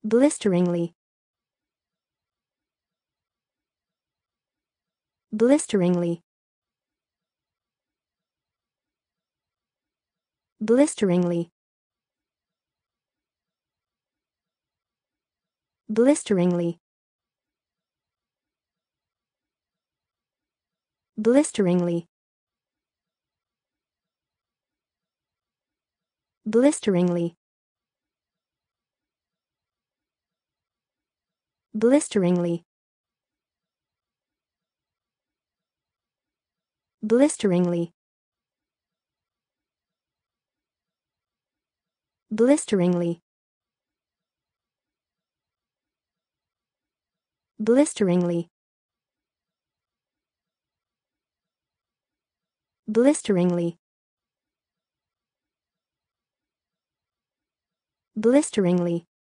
Blisteringly. Blisteringly. Blisteringly. Blisteringly. Blisteringly. Blisteringly. Blisteringly. Blisteringly. Blisteringly. Blisteringly. Blisteringly. Blisteringly.